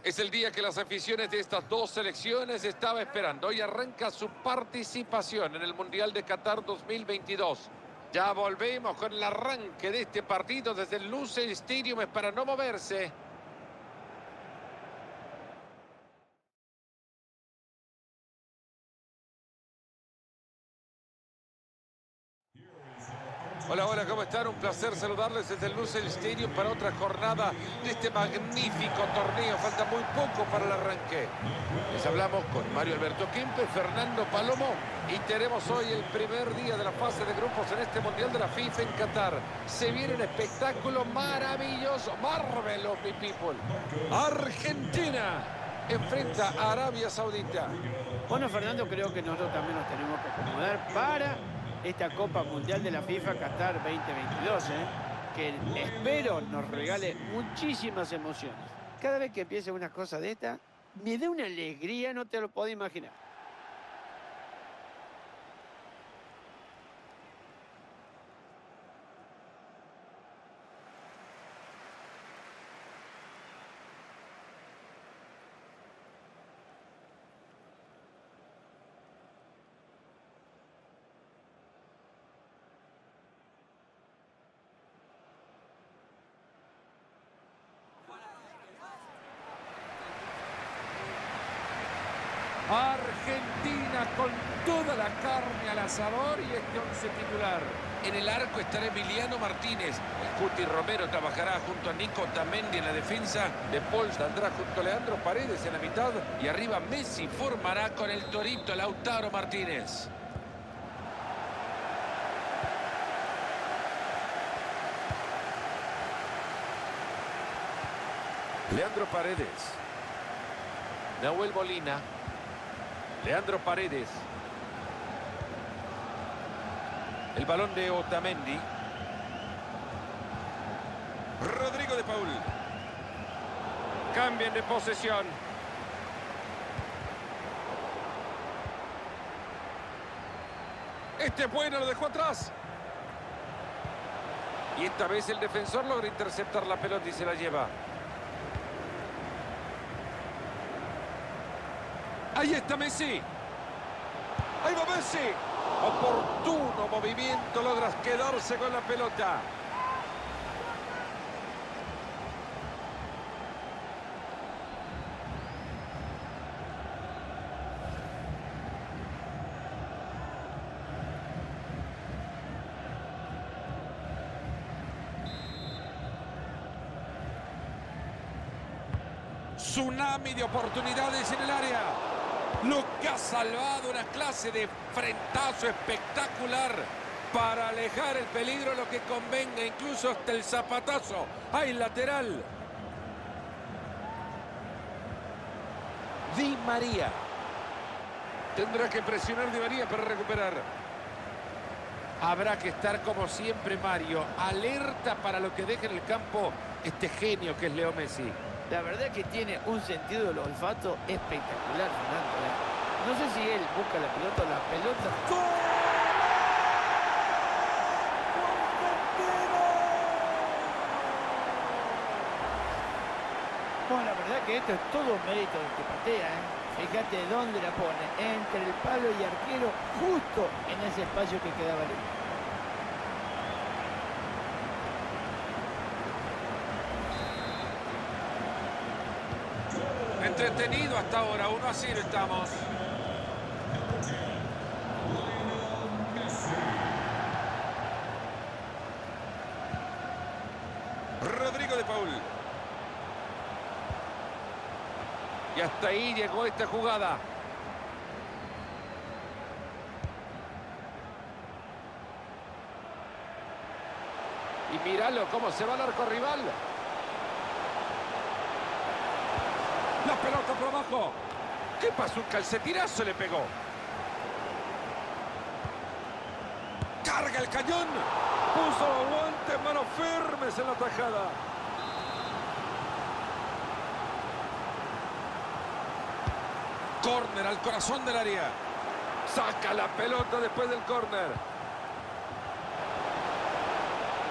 Es el día que las aficiones de estas dos selecciones estaban esperando. Hoy arranca su participación en el Mundial de Qatar 2022. Ya volvemos con el arranque de este partido desde el Lusail Stadium. Es para no moverse. Hola, hola, ¿cómo están? Un placer saludarles desde el Lusail Stadium para otra jornada de este magnífico torneo. Falta muy poco para el arranque. Les hablamos con Mario Alberto Kempe, Fernando Palomo y tenemos hoy el primer día de la fase de grupos en este Mundial de la FIFA en Qatar. Se viene un espectáculo maravilloso. Marvelous, my people. Argentina enfrenta a Arabia Saudita. Bueno, Fernando, creo que nosotros también nos tenemos que acomodar para esta Copa Mundial de la FIFA Qatar 2022, que espero nos regale muchísimas emociones. Cada vez que empiece una cosa de esta, me da una alegría, no te lo puedo imaginar. Argentina con toda la carne al asador y este once titular. En el arco estará Emiliano Martínez. El Cuti Romero trabajará junto a Nico Otamendi en la defensa. De Paul saldrá junto a Leandro Paredes en la mitad. Y arriba Messi formará con el torito Lautaro Martínez. Leandro Paredes. Nahuel Molina. Leandro Paredes. El balón de Otamendi. Rodrigo de Paul. Cambian de posesión. Este es bueno, lo dejó atrás. Y esta vez el defensor logra interceptar la pelota y se la lleva. Ahí está Messi. Ahí va Messi. Oportuno movimiento. Logras quedarse con la pelota. Tsunami de oportunidades en el área. Lo que ha salvado, una clase de frentazo espectacular para alejar el peligro, lo que convenga, incluso hasta el zapatazo. ¡Hay lateral! Di María. Tendrá que presionar Di María para recuperar. Habrá que estar como siempre, Mario, alerta para lo que deje en el campo este genio que es Leo Messi. La verdad que tiene un sentido del olfato espectacular, Fernando. No sé si él busca la pelota o la pelota. ¡Gol! Bueno, la verdad que esto es todo mérito del que patea, Fíjate dónde la pone, entre el palo y arquero, justo en ese espacio que quedaba libre. Entretenido hasta ahora, 1-0 estamos. Rodrigo de Paul. Y hasta ahí llegó esta jugada. Y míralo cómo se va al arco rival. La pelota por abajo. ¿Qué pasó? Un calcetinazo le pegó. Carga el cañón. Puso los guantes, manos firmes en la tajada. Córner al corazón del área. Saca la pelota después del córner.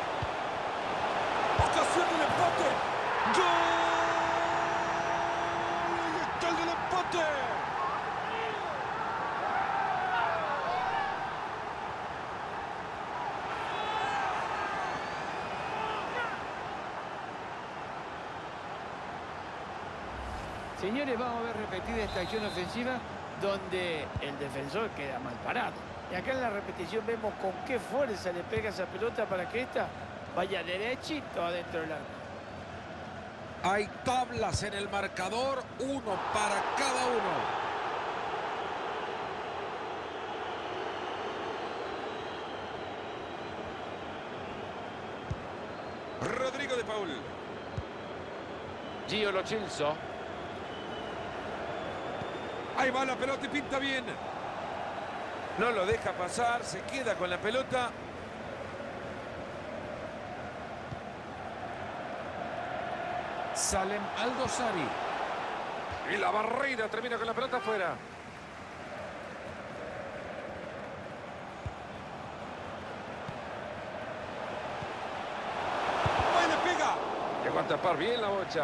Ocasión del empate. ¡Gol! rebote! Señores, vamos a ver repetida esta acción ofensiva donde el defensor queda mal parado. Y acá en la repetición vemos con qué fuerza le pega esa pelota para que esta vaya derechito adentro del arco. Hay tablas en el marcador, uno para cada uno. Rodrigo de Paul. Gio Lo Celso. Ahí va la pelota y pinta bien. No lo deja pasar, se queda con la pelota. Salem Aldosari. Y la barrera termina con la pelota afuera. ¡Ahí le pega! Llegó a tapar bien la bocha.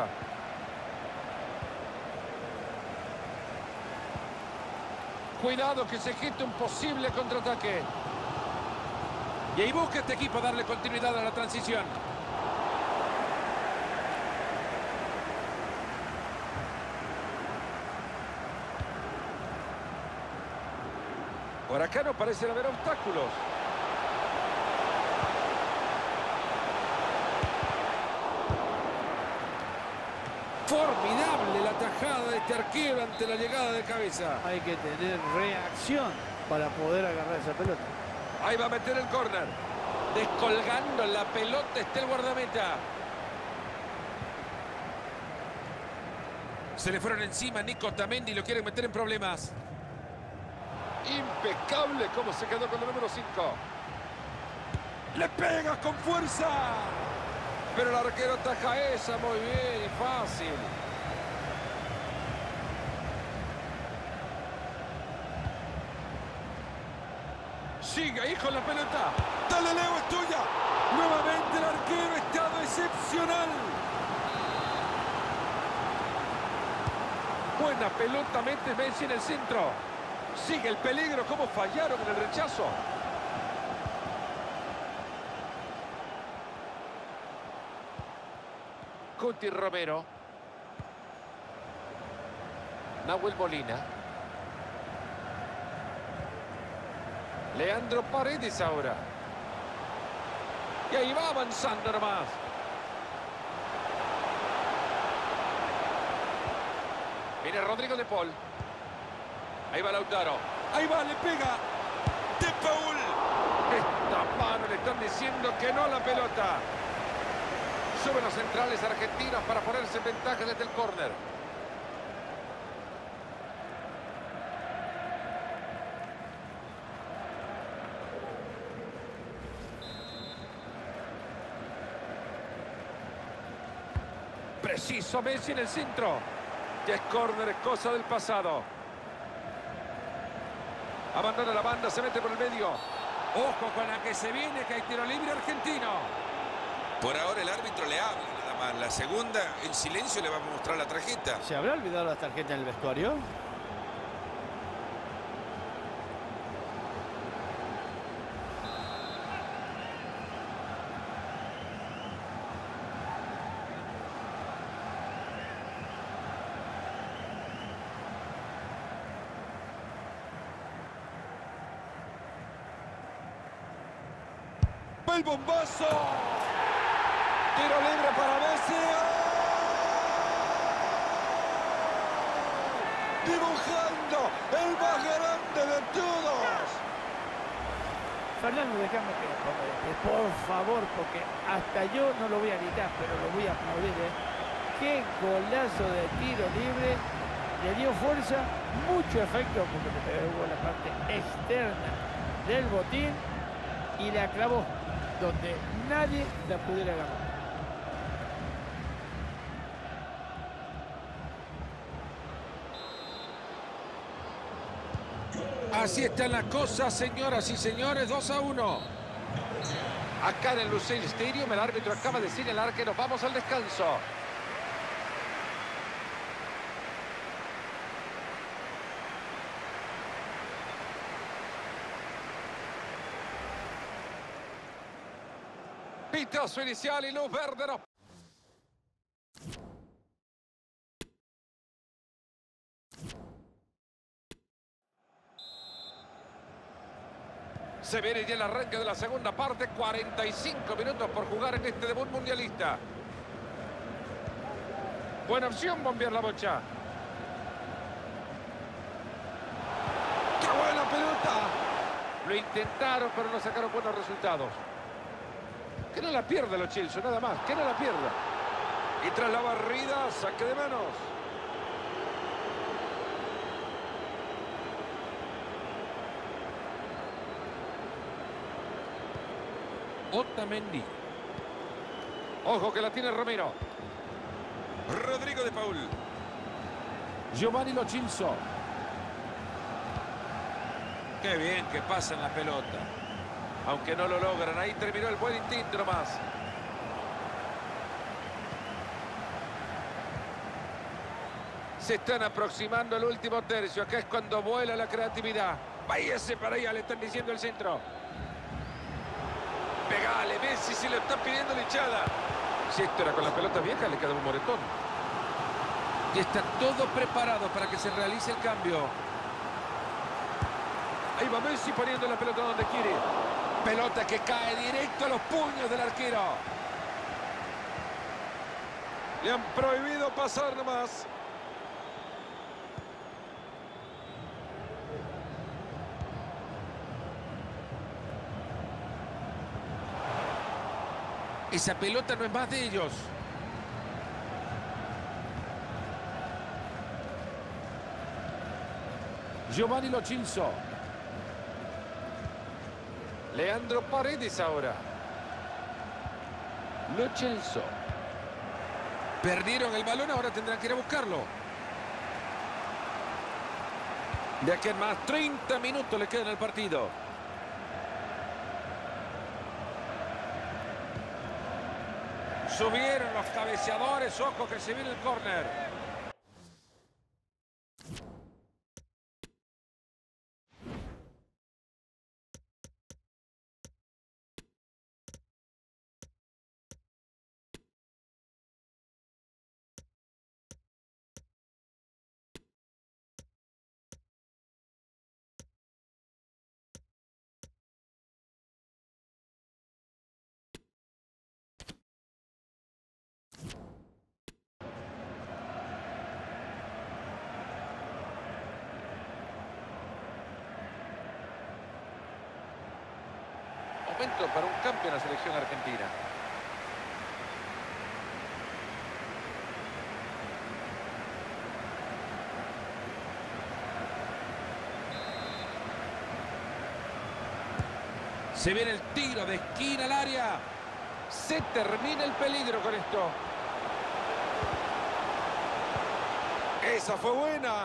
Cuidado que se geste un posible contraataque. Y ahí busca este equipo darle continuidad a la transición. Por acá no parecen haber obstáculos. Formidable la tajada de este arquero ante la llegada de cabeza. Hay que tener reacción para poder agarrar esa pelota. Ahí va a meter el córner. Descolgando la pelota está el guardameta. Se le fueron encima Nico Otamendi y lo quieren meter en problemas. Impecable cómo se quedó con el número 5. Le pega con fuerza. Pero el arquero ataja esa muy bien y fácil. Sigue ahí con la pelota. Dale, Leo, es tuya. Nuevamente el arquero ha estado excepcional. Buena pelota, mete Messi en el centro. Sigue el peligro, cómo fallaron en el rechazo. Cuti Romero. Nahuel Molina. Leandro Paredes ahora. Y ahí va avanzando nomás. Viene Rodrigo de Paul. Ahí va Lautaro. Ahí va, le pega. De Paul. Esta mano le están diciendo que no a la pelota. Suben los centrales argentinos para ponerse en ventaja desde el córner. Preciso Messi en el centro. Ya es córner, es cosa del pasado. Abandona la banda, se mete por el medio. Ojo con la que se viene, que hay tiro libre argentino. Por ahora el árbitro le habla nada más. La segunda, en silencio, le va a mostrar la tarjeta. ¿Se habrá olvidado las tarjetas en el vestuario? El bombazo. Tiro libre para Messi. Dibujando el más grande de todos. Fernando, déjame que por favor, porque hasta yo no lo voy a gritar, pero lo voy a aplaudir, ¿eh? Qué golazo de tiro libre. Le dio fuerza, mucho efecto, porque le pegó la parte externa del botín y la clavó donde nadie la pudiera agarrar. Así están las cosas, señoras y señores, 2-1. Acá en el Lusail Stadium, el árbitro acaba de señalar que nos vamos al descanso. Pitazo inicial y luz verde. No. Se viene ya el arranque de la segunda parte. 45 minutos por jugar en este debut mundialista. Buena opción bombear la bocha. ¡Qué buena pelota! Lo intentaron, pero no sacaron buenos resultados. Que no la pierda los Chelsea, nada más. Que no la pierda. Y tras la barrida, saque de manos. Otamendi. Ojo que la tiene Romero. Rodrigo de Paul. Giovanni Lo Celso. Qué bien que pasan la pelota. Aunque no lo logran, ahí terminó el buen intento nomás. Se están aproximando al último tercio. Acá es cuando vuela la creatividad. Váyase para allá, le están diciendo el centro. Pegale, Messi se lo está pidiendo la hinchada. Si esto era con la pelota vieja, le queda un moretón. Y está todo preparado para que se realice el cambio. Ahí va Messi poniendo la pelota donde quiere. Pelota que cae directo a los puños del arquero. Le han prohibido pasar nomás. Esa pelota no es más de ellos. Giovanni Lo Celso. Leandro Paredes ahora. Lo Celso. Perdieron el balón, ahora tendrán que ir a buscarlo. De aquí en más 30 minutos le quedan al partido. Subieron los cabeceadores. Ojo que se viene el córner. Momento para un cambio en la selección argentina. Se viene el tiro de esquina al área. Se termina el peligro con esto. Esa fue buena.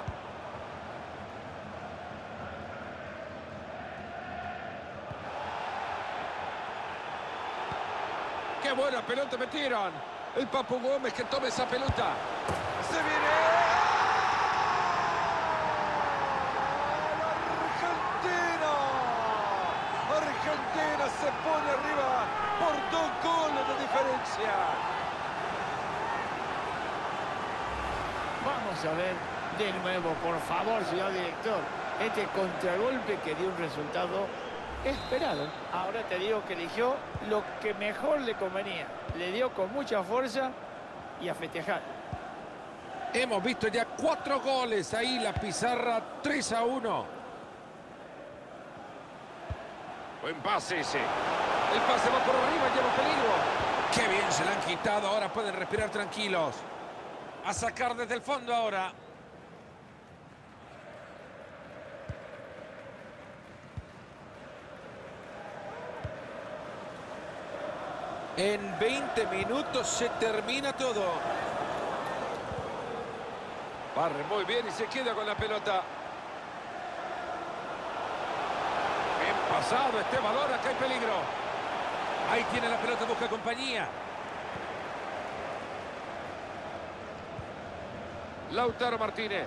¡Qué buena pelota metieron! El Papu Gómez que tome esa pelota. ¡Se viene! ¡Argentina! Argentina se pone arriba por 2 goles de diferencia. Vamos a ver de nuevo, por favor, señor director. Este contragolpe que dio un resultado esperado. Ahora te digo que eligió lo que mejor le convenía. Le dio con mucha fuerza y a festejar. Hemos visto ya 4 goles. Ahí la pizarra 3-1. Buen pase ese. El pase va por arriba, lleva peligro. Qué bien se la han quitado, ahora pueden respirar tranquilos. A sacar desde el fondo ahora. En 20 minutos se termina todo. Barre muy bien y se queda con la pelota. Bien pasado este balón, acá hay peligro. Ahí tiene la pelota, busca compañía. Lautaro Martínez.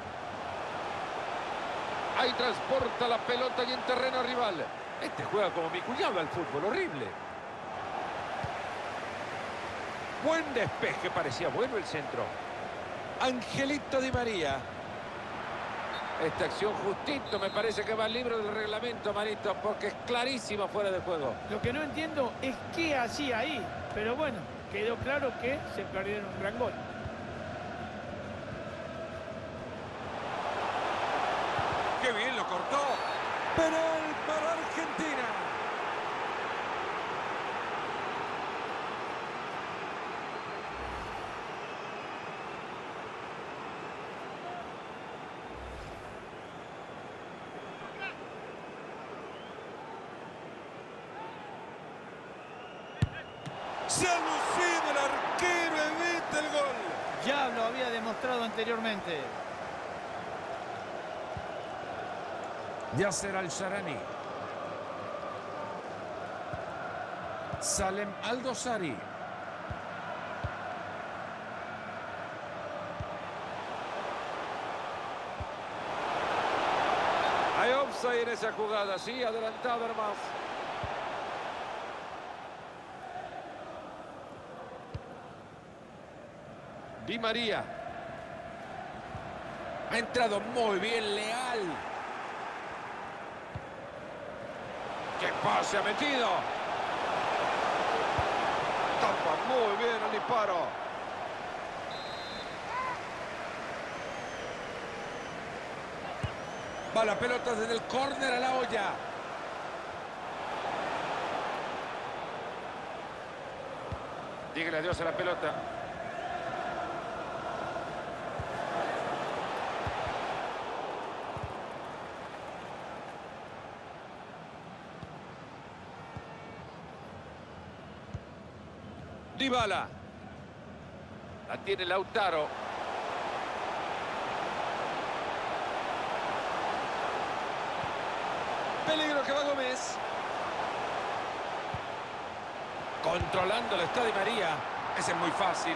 Ahí transporta la pelota y en terreno rival. Este juega como mi cuñado al fútbol, horrible. Buen despeje, parecía bueno el centro. Angelito Di María. Esta acción justito, me parece que va al libro del reglamento, Marito, porque es clarísimo fuera de juego. Lo que no entiendo es qué hacía ahí. Pero bueno, quedó claro que se perdieron un gran gol. ¡Qué bien lo cortó! Penal para Argentina. Se ha lucido el arquero, evita el gol. Ya lo había demostrado anteriormente. Yasser Al-Sharani. Salem Aldosari. Hay offside en esa jugada, sí, adelantado hermano. Di María. Ha entrado muy bien Leal. ¡Qué pase ha metido! Tapa muy bien el disparo. Va la pelota desde el córner a la olla. Dígale adiós a la pelota. Dybala. La tiene Lautaro. Peligro que va Gómez. Controlándolo está Di María. Ese es muy fácil.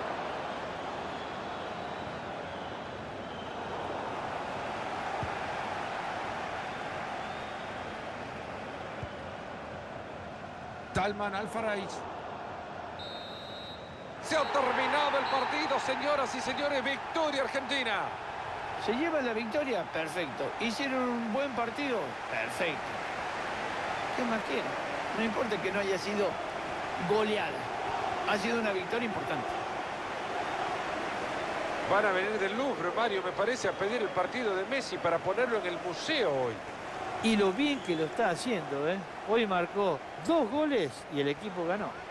Talman Al-Faraj. Se ha terminado el partido, señoras y señores. Victoria Argentina. ¿Se lleva la victoria? Perfecto. ¿Hicieron un buen partido? Perfecto. ¿Qué más quieren? No importa que no haya sido goleada. Ha sido una victoria importante. Van a venir del Louvre, Mario, me parece, a pedir el partido de Messi para ponerlo en el museo hoy. Y lo bien que lo está haciendo, ¿eh? Hoy marcó 2 goles y el equipo ganó.